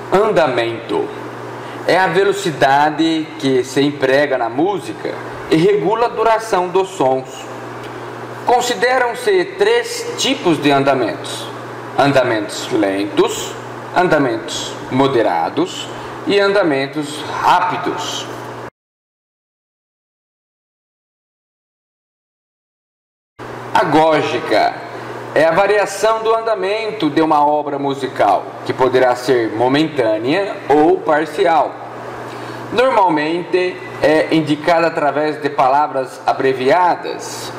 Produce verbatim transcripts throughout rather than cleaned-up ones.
Andamento é a velocidade que se emprega na música e regula a duração dos sons. Consideram-se três tipos de andamentos: andamentos lentos, andamentos moderados e andamentos rápidos. Agógica é a variação do andamento de uma obra musical, que poderá ser momentânea ou parcial. Normalmente é indicada através de palavras abreviadas.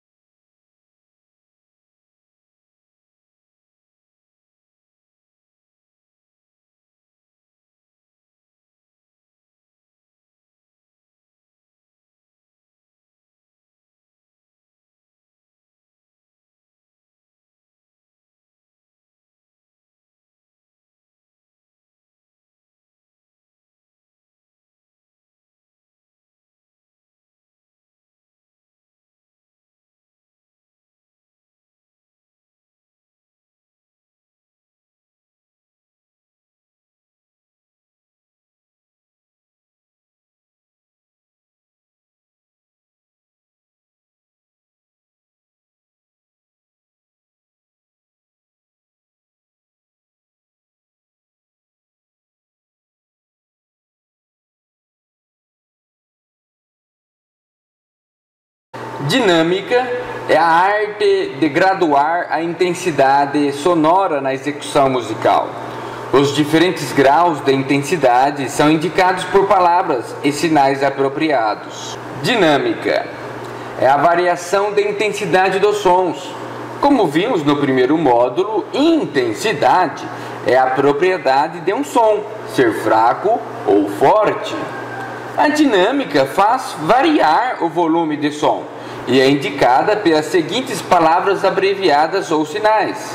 Dinâmica é a arte de graduar a intensidade sonora na execução musical. Os diferentes graus de intensidade são indicados por palavras e sinais apropriados. Dinâmica é a variação de intensidade dos sons. Como vimos no primeiro módulo, intensidade é a propriedade de um som, ser fraco ou forte. A dinâmica faz variar o volume de som e é indicada pelas seguintes palavras abreviadas ou sinais.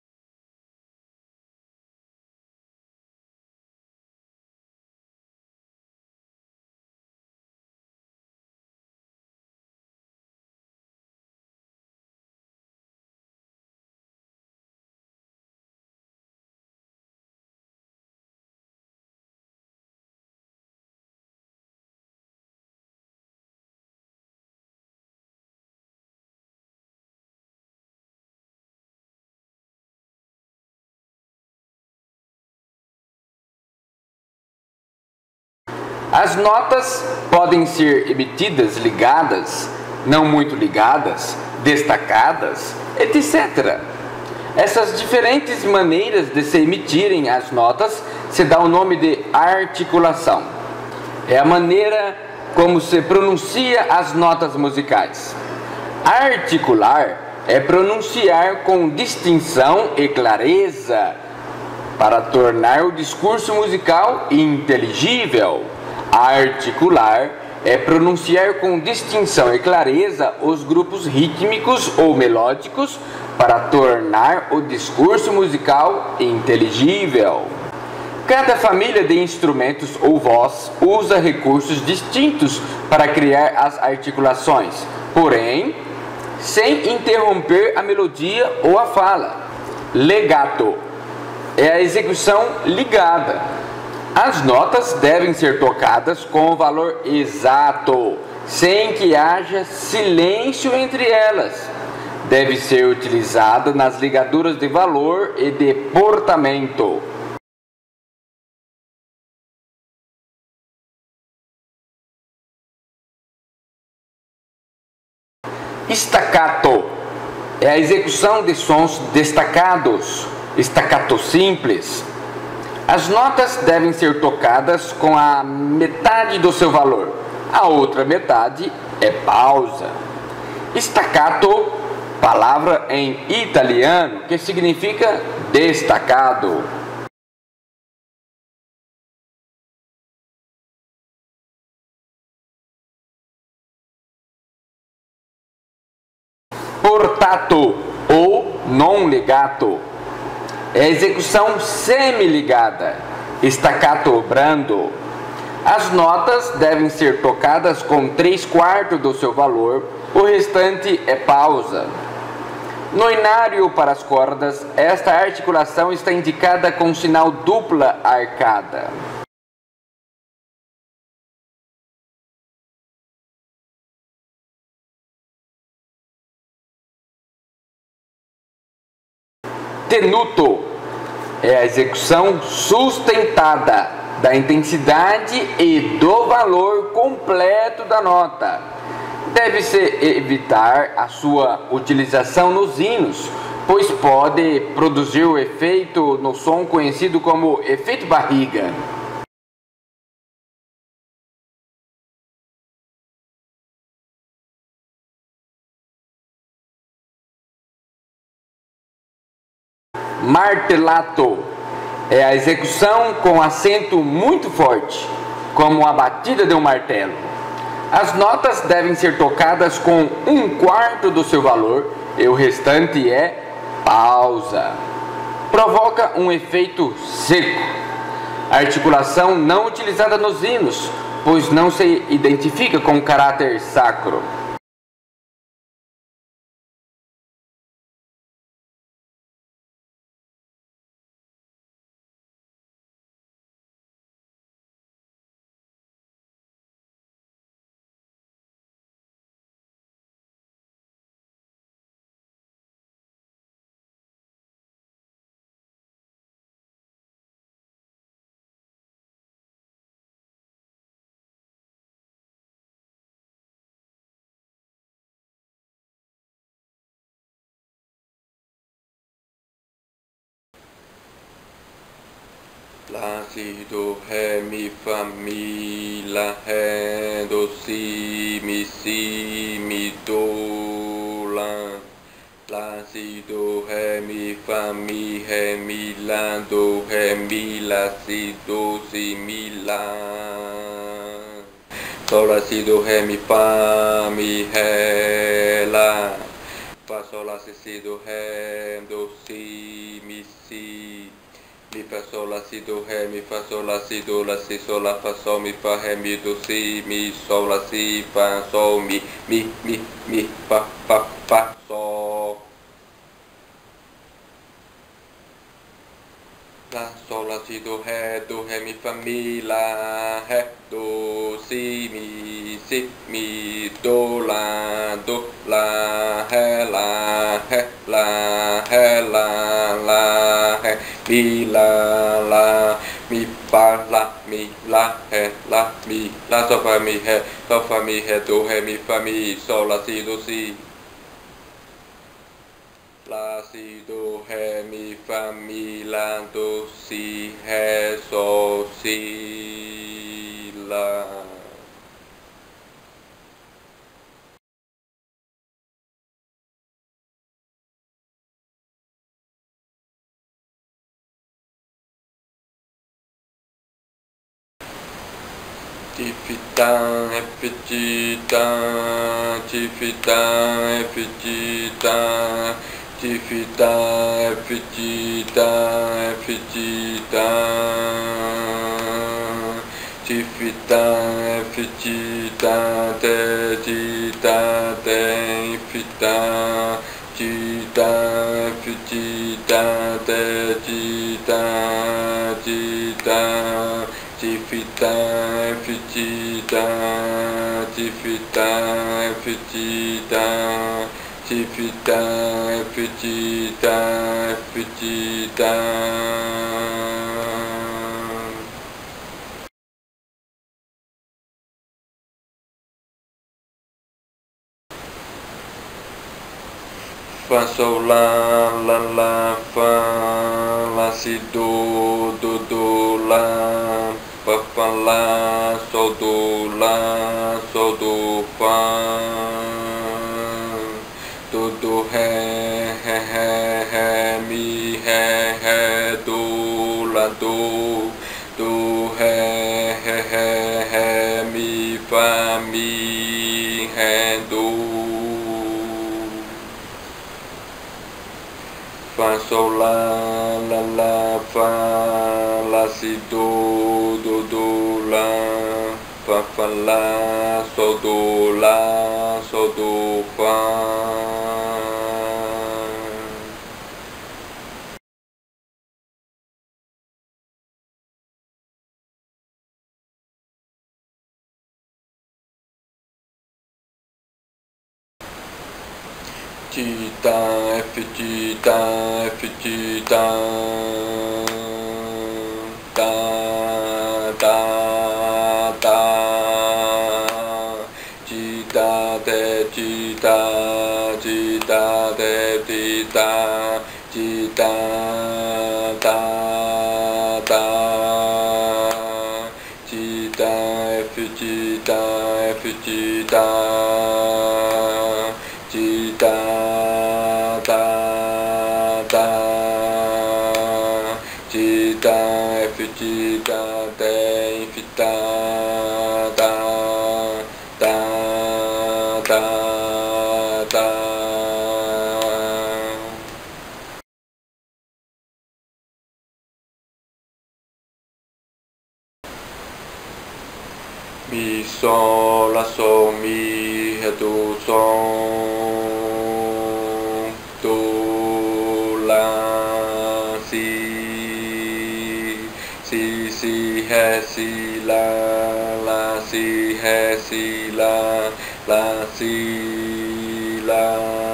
As notas podem ser emitidas ligadas, não muito ligadas, destacadas, etcétera. Essas diferentes maneiras de se emitirem as notas se dá o nome de articulação. É a maneira como se pronuncia as notas musicais. Articular é pronunciar com distinção e clareza para tornar o discurso musical inteligível. Articular é pronunciar com distinção e clareza os grupos rítmicos ou melódicos para tornar o discurso musical inteligível. Cada família de instrumentos ou voz usa recursos distintos para criar as articulações, porém, sem interromper a melodia ou a fala. Legato é a execução ligada. As notas devem ser tocadas com o valor exato, sem que haja silêncio entre elas. Deve ser utilizada nas ligaduras de valor e de portamento. Staccato é a execução de sons destacados, staccato simples. As notas devem ser tocadas com a metade do seu valor. A outra metade é pausa. Staccato, palavra em italiano que significa destacado. Portato ou non legato é a execução semi-ligada, staccato brando. As notas devem ser tocadas com três quartos do seu valor, o restante é pausa. No inário para as cordas, esta articulação está indicada com sinal dupla arcada. Tenuto é a execução sustentada da intensidade e do valor completo da nota. Deve-se evitar a sua utilização nos hinos, pois pode produzir o efeito no som conhecido como efeito barriga. Martelato é a execução com acento muito forte, como a batida de um martelo. As notas devem ser tocadas com um quarto do seu valor e o restante é pausa. Provoca um efeito seco. Articulação não utilizada nos hinos, pois não se identifica com caráter sacro. La, si, do, ré, mi, fa, mi, la, ré, do, si, mi, si, mi, do, la. La, si, do, ré, mi, fa, mi, ré, mi, la, do, ré, mi, la, si, do, si, mi, la. Sol, la, si, do, ré, mi, fa, mi, ré, la. Fa, sol, la, si, si, do, ré, do, si, mi, si. Mi, fa, sol, la, si, do, ré, mi, fa, sol, la, si, do, la, si, sol, la, fa, sol, mi, fa, ré, mi, do, si, mi, sol, la, si, fa, sol, mi, mi, mi, mi, fa, fa, fa, sol. La, sol, la, si, do, ré, do, ré, mi, fa, mi, la, ré, do, si, mi, si, mi, do, la, do, la, ré, la, ré, la, ré, la, la, ré, mi, la, la, mi, fa, la, mi, la, ré, la, mi, la, sol, fa, mi, ré, sol, fa, mi, ré, do, ré, mi, fa, mi, sol, la, si, do, si. La, si, do, ré, mi, fa, mi, la, do, si, ré, sol, si, la. Tifitã, repetitã, tifitã, repetitã, tifitã, repetitã, repetitã, tifitã, repetitã, tetitã, tenfitã, titã, repetitã, tetitã, titã. Tifitã, fititã, tifitã, fititã, tifitã, fititã, fititã. Fá, sol, lá, lá, lá, fá, lá, si, do, do, do, lá. Fá, fá, lá, sol, do, lá, sol, do, fá, do, do, ré, ré, ré, ré, mi, ré, ré, do, lá, do, do, ré, ré, ré, ré, mi, fá, mi, ré, do. Fá, sol, lá, lá, lá, fá, lá, si, do, do, do, lá, fá, fá, lá, sol, do, lá, sol, do, fá. Tita, F, tita, F, tita, ta, ta, ta, tita, te, tita, tita, te, tita, tita, ta, ta, tita, F, tita, F, tita, tita, ta, ta, tita, F, tita, te, infita, ta, ta, ta, ta. Mi, sol, la, sol, mi, re, do, sol, do, la, si, si, si, re, si, la, la, si, re, si, la, la, si, la,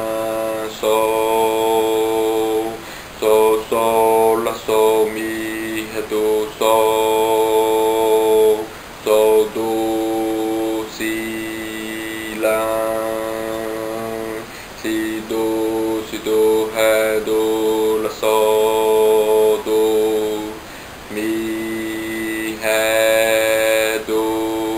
sol, sol, sol, la, sol, mi, re, do, sol, sol, do, si, la, si, do, si, do, re, do, la, sol, do, mi, re, do.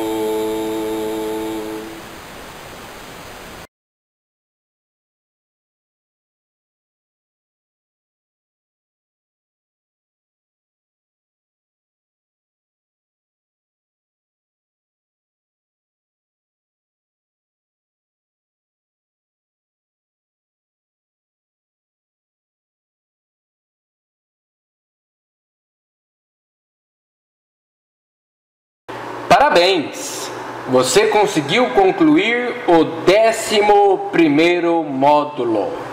Parabéns! Você conseguiu concluir o décimo primeiro módulo.